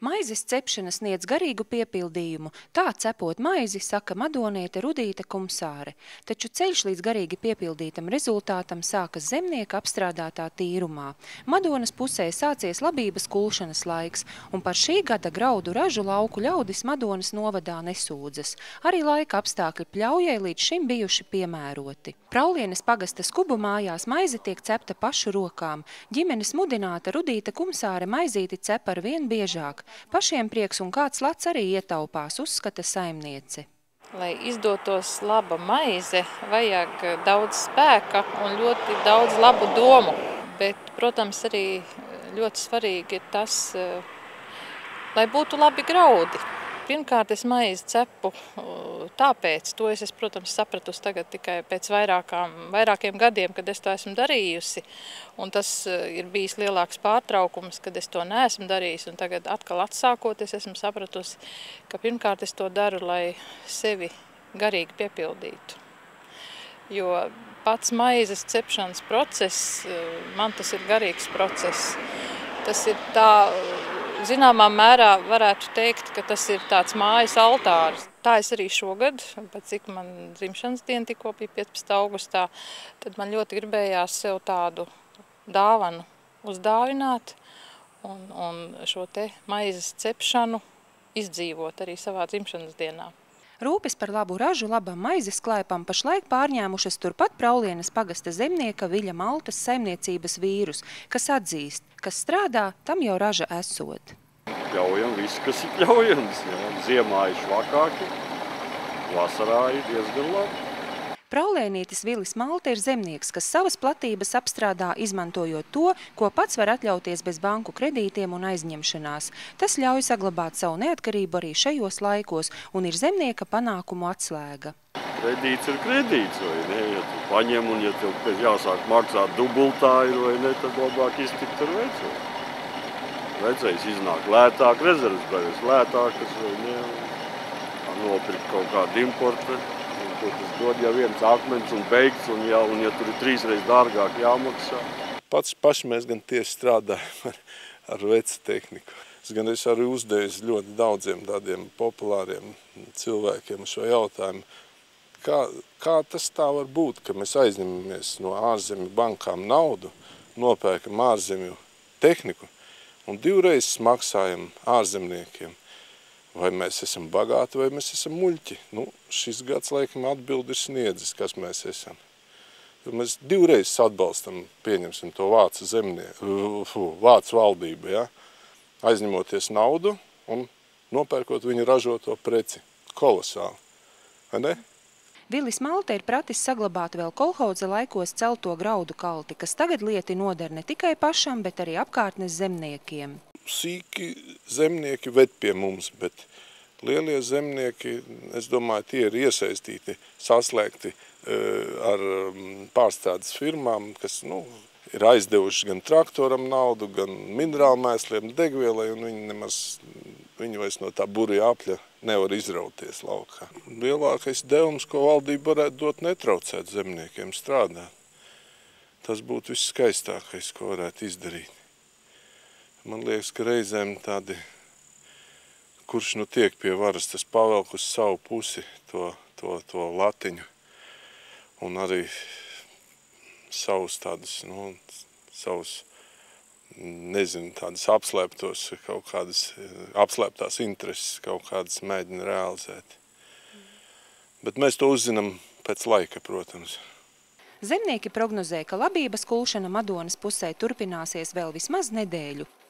Maizes cepšana sniedz garīgu piepildījumu, tā cepot maizi, saka madoniete Rudīte Kumsāre. Taču ceļš līdz garīgi piepildītam rezultātam sākas zemnieka apstrādātā tīrumā. Madonas pusē sācies labības kulšanas laiks, un par šī gada graudu ražu lauku ļaudis Madonas novadā nesūdzas. Arī laika apstākļi pļaujai līdz šim bijuši piemēroti. Praulienes pagasta Skubu mājās maize tiek cepta pašu rokām. Ģimenes mudināta Rudīte Kumsāre maizīti cep ar vien biežāk. Pašiem prieks un kāds lats arī ietaupās, uzskata saimniece. Lai izdotos laba maize, vajag daudz spēka un ļoti daudz labu domu. Bet, protams, arī ļoti svarīgi ir tas, lai būtu labi graudi. Pirmkārt, es maizi cepu tāpēc, to es, protams, sapratusi tagad tikai pēc vairākiem gadiem, kad es to esmu darījusi. Un tas ir bijis lielāks pārtraukums, kad es to neesmu darījusi. Un tagad atkal atsākoties, esmu sapratusi, ka pirmkārt es to daru, lai sevi garīgi piepildītu. Jo pats maizes cepšanas process, man tas ir garīgs process. Tas ir tā... Zināmā mērā varētu teikt, ka tas ir tāds mājas altārs. Tā es arī šogad, pēc cik man dzimšanas diena tikko bija 15. augustā, tad man ļoti gribējās sev tādu dāvanu uzdāvināt un šo te maizes cepšanu izdzīvot arī savā dzimšanas dienā. Rūpes par labu ražu labam maizes klēpam pašlaik pārņēmušas turpat Praulienes pagasta zemnieka Viļa Maltas saimniecības vīrus, kas atzīst, kas strādā, tam jau raža esot. Pļaujam visu, kas ir pļaujams. Ziemā ir švakāki, vasarā ir diezgan labi. Praulēnietis Vilis Malta ir zemnieks, kas savas platības apstrādā, izmantojot to, ko pats var atļauties bez banku kredītiem un aizņemšanās. Tas ļauj saglabāt savu neatkarību arī šajos laikos un ir zemnieka panākumu atslēga. Kredīts ir kredīts, vai ne? Ja tu paņem un ja tev pēc jāsāk maksāt dubultāju, vai ne, tad labāk iztikt ar veco. Vecais iznāk lētāk, rezerves braives lētākas, vai ne? Nopirkt kaut kādu importu. Tas dod jau viens akmens un beigts, un ja tur ir 3 reizes dārgāk jāmaksā. Paši mēs gan tieši strādājam ar vecu tehniku. Es gan arī uzdevis ļoti daudziem tādiem populāriem cilvēkiem šo jautājumu. Kā tas tā var būt, ka mēs aizņemamies no ārzemju bankām naudu, nopērkam ārzemju tehniku un 2 reizes maksājam ārzemniekiem? Vai mēs esam bagāti, vai mēs esam muļķi? Nu, šis gads, laikam, atbildi ir sniedzis, kas mēs esam. Mēs 2 reizes atbalstam, pieņemsim to vācu valdību, ja? Aizņemoties naudu un nopērkot viņu ražoto preci. Kolosāli, vai ne? Vilis Malta ir pratis saglabāt vēl kolhoza laikos celto graudu kalti, kas tagad lieti noder ne tikai pašam, bet arī apkārtnes zemniekiem. Sīki zemnieki ved pie mums, bet lielie zemnieki, es domāju, tie ir iesaistīti, saslēgti ar pārstrādes firmām, kas ir aizdevuši gan traktoram naudu, gan minerālmēsliem, degvielai, un viņi vairs no tā burja apļa nevar izrauties laukā. Lielākais devums, ko valdība varētu dot, netraucēt zemniekiem strādāt. Tas būtu viss skaistākais, ko varētu izdarīt. Man liekas, ka reizēm tādi, kurš tiek pie varas, tas pavelk uz savu pusi to latiņu un arī savus tādus, nezinu, tādas apslēptās intereses kaut kādas mēģina realizēt. Bet mēs to uzzinām pēc laika, protams. Zemnieki prognozē, ka labības kulšana Madonas pusē turpināsies vēl vismaz nedēļu.